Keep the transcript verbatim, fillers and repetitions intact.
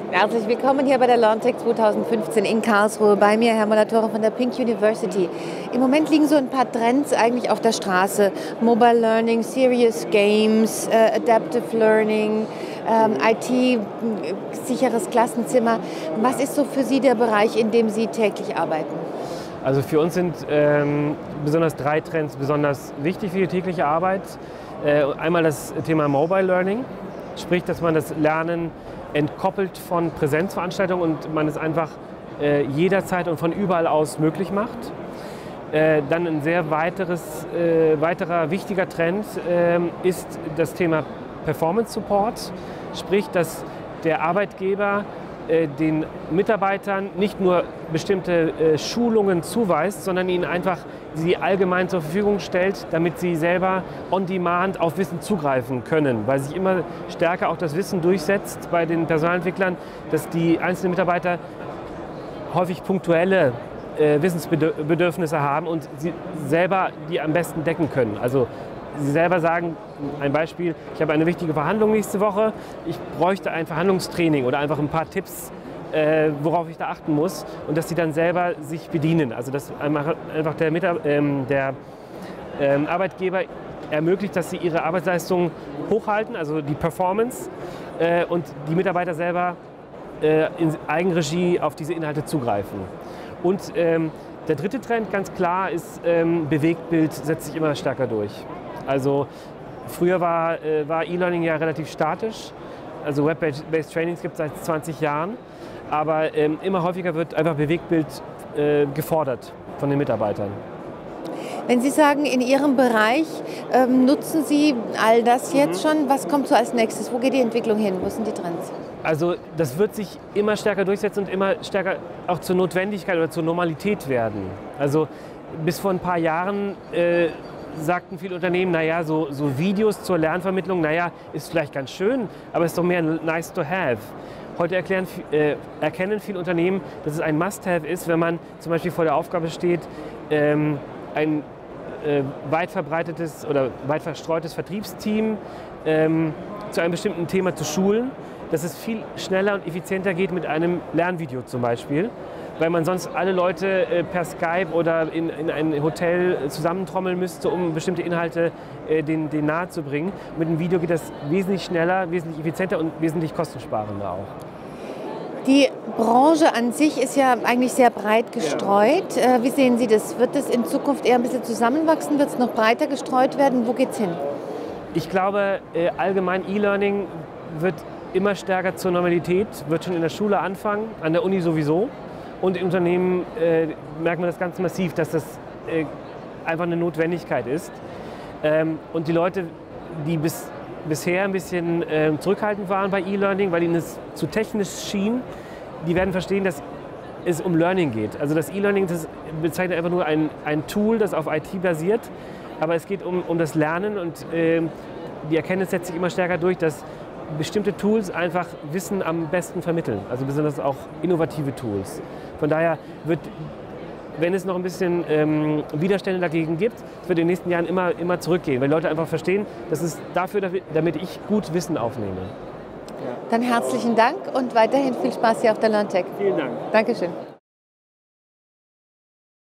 Herzlich willkommen hier bei der LearnTech zweitausendfünfzehn in Karlsruhe. Bei mir Herr Molatore von der Pink University. Im Moment liegen so ein paar Trends eigentlich auf der Straße. Mobile Learning, Serious Games, äh, Adaptive Learning, ähm, I T, sicheres Klassenzimmer. Was ist so für Sie der Bereich, in dem Sie täglich arbeiten? Also für uns sind ähm, besonders drei Trends besonders wichtig für die tägliche Arbeit. Äh, einmal das Thema Mobile Learning, sprich, dass man das Lernen entkoppelt von Präsenzveranstaltungen und man es einfach äh, jederzeit und von überall aus möglich macht. Äh, dann ein sehr weiteres, äh, weiterer wichtiger Trend äh, ist das Thema Performance Support, sprich, dass der Arbeitgeber äh, den Mitarbeitern nicht nur bestimmte äh, Schulungen zuweist, sondern ihnen einfach sie allgemein zur Verfügung stellt, damit sie selber on demand auf Wissen zugreifen können, weil sich immer stärker auch das Wissen durchsetzt bei den Personalentwicklern, dass die einzelnen Mitarbeiter häufig punktuelle äh, Wissensbedürfnisse haben und sie selber die am besten decken können. Also Sie selber sagen, ein Beispiel, ich habe eine wichtige Verhandlung nächste Woche, ich bräuchte ein Verhandlungstraining oder einfach ein paar Tipps, äh, worauf ich da achten muss und dass sie dann selber sich bedienen. Also dass einfach der, Mitar ähm, der ähm, Arbeitgeber ermöglicht, dass sie ihre Arbeitsleistung hochhalten, also die Performance, äh, und die Mitarbeiter selber äh, in Eigenregie auf diese Inhalte zugreifen. Und ähm, der dritte Trend, ganz klar, ist, ähm, Bewegtbild setzt sich immer stärker durch. Also früher war, äh, war E-Learning ja relativ statisch, also Web-Based Trainings gibt es seit zwanzig Jahren, aber ähm, immer häufiger wird einfach Bewegtbild äh, gefordert von den Mitarbeitern. Wenn Sie sagen, in Ihrem Bereich ähm, nutzen Sie all das jetzt mhm. schon, was kommt so als nächstes? Wo geht die Entwicklung hin? Wo sind die Trends? Also das wird sich immer stärker durchsetzen und immer stärker auch zur Notwendigkeit oder zur Normalität werden. Also bis vor ein paar Jahren äh, sagten viele Unternehmen, naja, so, so Videos zur Lernvermittlung, naja, ist vielleicht ganz schön, aber ist doch mehr nice to have. Heute erklären, äh, erkennen viele Unternehmen, dass es ein Must-have ist, wenn man zum Beispiel vor der Aufgabe steht, ähm, ein äh, weit verbreitetes oder weit verstreutes Vertriebsteam ähm, zu einem bestimmten Thema zu schulen, dass es viel schneller und effizienter geht mit einem Lernvideo zum Beispiel, weil man sonst alle Leute äh, per Skype oder in, in ein Hotel zusammentrommeln müsste, um bestimmte Inhalte äh, denen, denen nahe zu bringen. Mit einem Video geht das wesentlich schneller, wesentlich effizienter und wesentlich kostensparender auch. Die Branche an sich ist ja eigentlich sehr breit gestreut. Ja. Wie sehen Sie das? Wird das in Zukunft eher ein bisschen zusammenwachsen? Wird es noch breiter gestreut werden? Wo geht es hin? Ich glaube, äh, allgemein E-Learning wird immer stärker zur Normalität, wird schon in der Schule anfangen, an der Uni sowieso. Und im Unternehmen äh, merkt man das ganz massiv, dass das äh, einfach eine Notwendigkeit ist. Ähm, und die Leute, die bis, bisher ein bisschen äh, zurückhaltend waren bei E-Learning, weil ihnen es zu technisch schien, die werden verstehen, dass es um Learning geht. Also das E-Learning bezeichnet einfach nur ein, ein Tool, das auf I T basiert, aber es geht um, um das Lernen und äh, die Erkenntnis setzt sich immer stärker durch, dass bestimmte Tools einfach Wissen am besten vermitteln, also besonders auch innovative Tools. Von daher wird, wenn es noch ein bisschen ähm, Widerstände dagegen gibt, es wird in den nächsten Jahren immer, immer zurückgehen, weil Leute einfach verstehen, das ist dafür, damit ich gut Wissen aufnehme. Dann herzlichen Dank und weiterhin viel Spaß hier auf der LearnTech. Vielen Dank. Dankeschön.